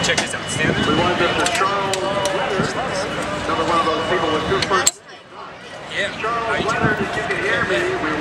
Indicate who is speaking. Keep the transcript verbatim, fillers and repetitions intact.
Speaker 1: Check this out. Stand there.
Speaker 2: We want Mister Charles Leonard, another one of those people with two first.
Speaker 1: Yeah.
Speaker 2: Charles Leonard, if you can hear me, we